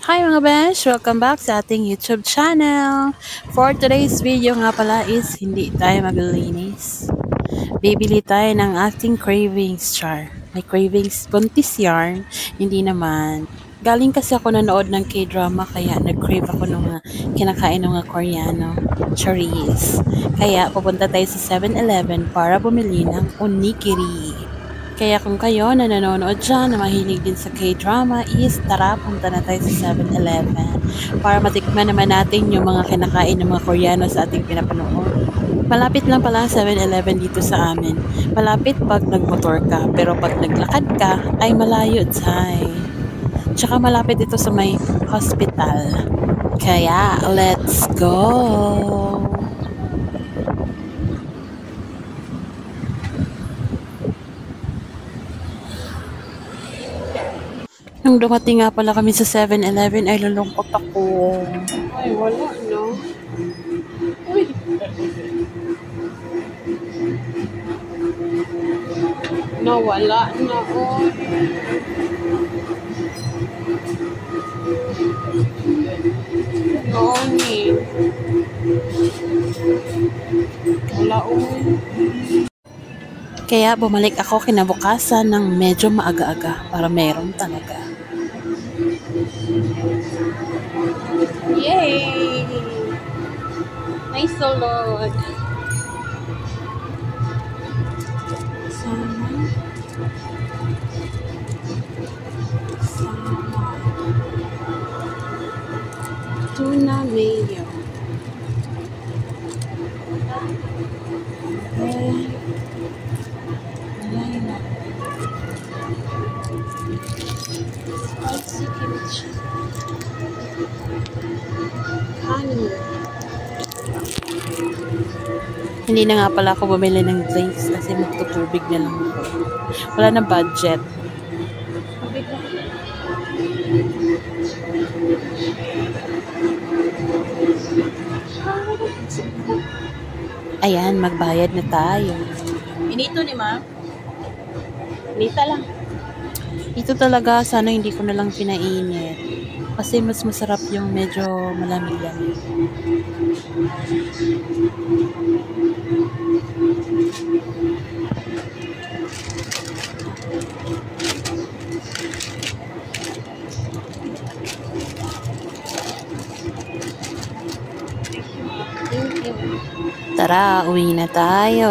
Hi mga besh! Welcome back sa ating YouTube channel. For today's video nga pala is hindi tayo maglilinis. Bibili tayo ng ating cravings char. May cravings buntis yarn, hindi naman. Galing kasi ako nanood ng K-drama kaya nag-crave ako ng mga kinakain ng mga Koreano, charis. Kaya pupunta tayo sa 7-Eleven para bumili ng onigiri. Kaya kung kayo na nanonood dyan na mahilig din sa K-drama is tara, punta na tayo sa 7-Eleven para matikman naman natin yung mga kinakain ng mga Koreano sa ating pinapanood. Malapit lang pala ang 7-Eleven dito sa amin. Malapit pag nagmotor ka, pero pag naglakad ka ay malayo tsay. Tsaka malapit ito sa may hospital. Kaya let's go! Nung dumating nga pala kami sa 7-Eleven ay lulungkot ako. Ay, wala, no? Uy! Nawala na, oh. Noni. Wala, uy. Kaya bumalik ako kinabukasan ng medyo maaga-aga para meron talaga. Yay! Nice salad. Sama. Tuna mayo. Spicy kimchi. Honey. Hindi na nga pala ako bumili ng drinks kasi magtutubig na lang ako. Wala na budget. Ayan, magbayad na tayo. Inito ni ma? Inita lang. Ito talaga, sana hindi ko na lang pinainit. Kasi mas masarap yung medyo malamig-lamig. Thank you. Tara, uwi na tayo.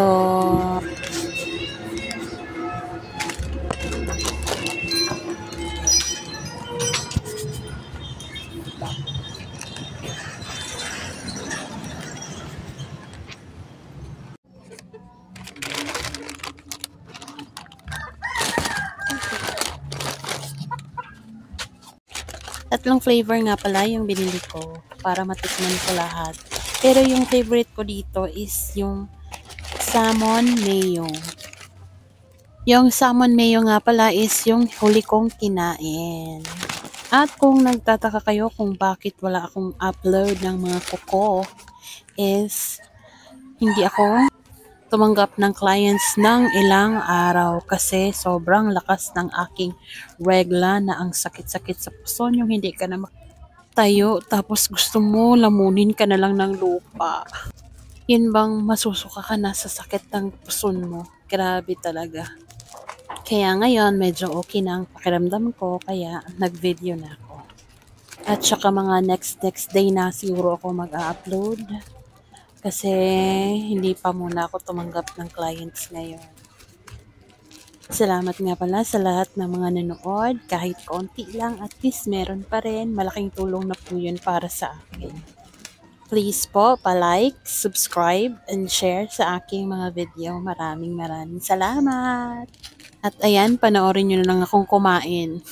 Tatlong flavor nga pala yung binili ko para matikman ko lahat. Pero yung favorite ko dito is yung salmon mayo. Yung salmon mayo nga pala is yung huli kong kinain. At kung nagtataka kayo kung bakit wala akong upload ng mga kuko is hindi ako tumanggap ng clients ng ilang araw kasi sobrang lakas ng aking regla na ang sakit-sakit sa puson yung hindi ka na tayo tapos gusto mo lamunin ka na lang ng lupa. Yun bang masusuka ka na sa sakit ng puson mo? Grabe talaga. Kaya ngayon medyo okay na ang pakiramdam ko kaya nag-video na ako. At saka mga next day na siguro ako mag-upload. Kasi hindi pa muna ako tumanggap ng clients ngayon. Salamat nga pala sa lahat ng mga nanood. Kahit konti lang, at least meron pa rin. Malaking tulong na po yun para sa akin. Please po, pa-like, subscribe, and share sa aking mga video. Maraming salamat. At ayan, panoorin nyo na lang akong kumain.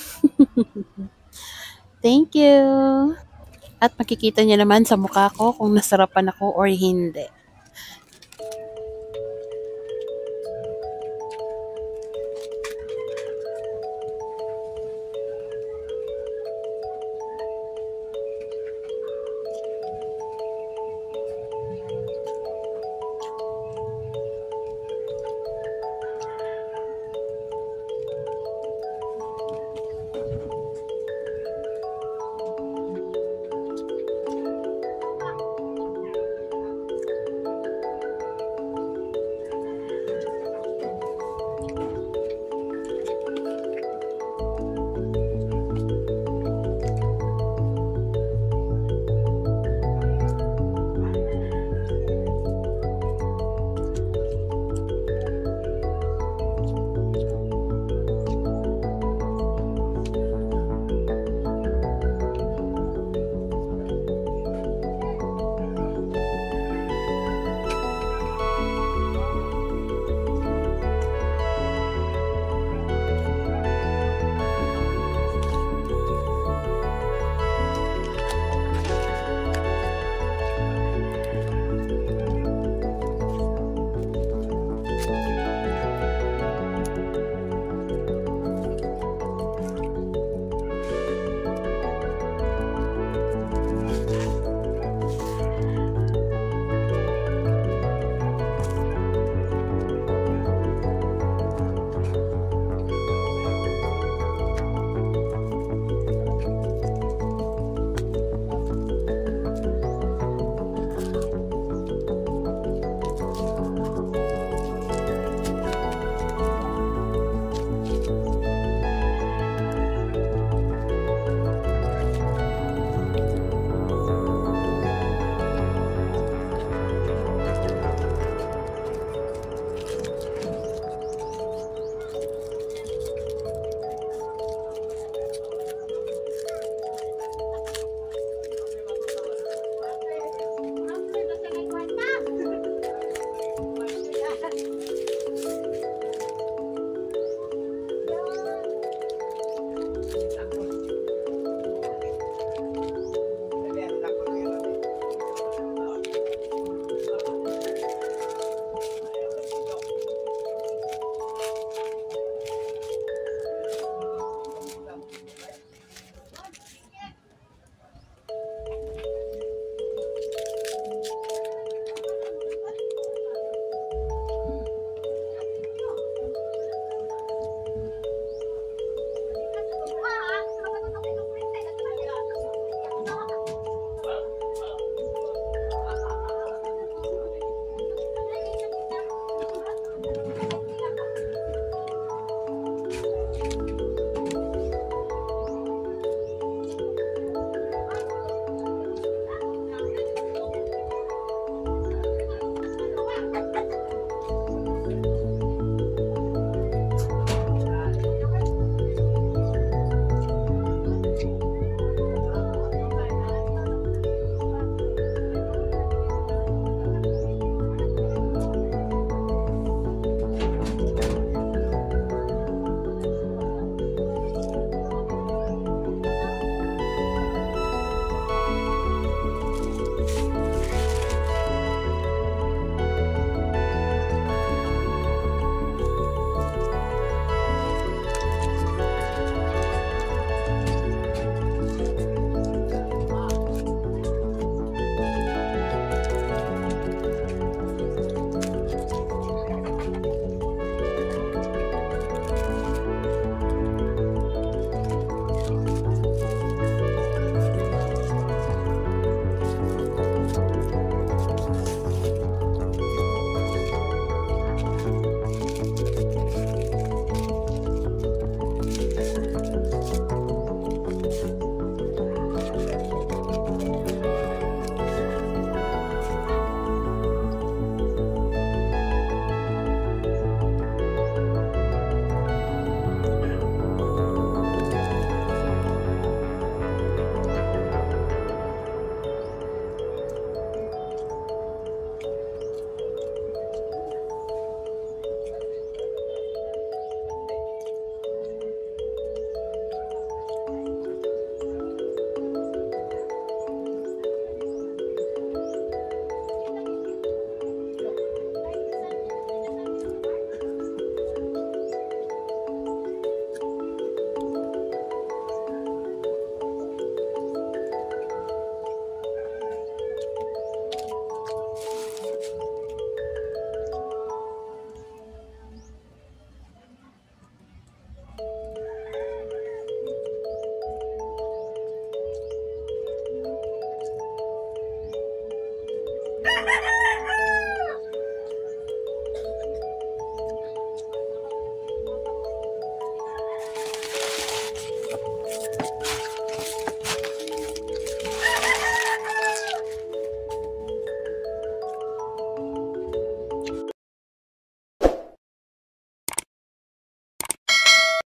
Thank you. At makikita nyo naman sa mukha ko kung nasarapan ako or hindi.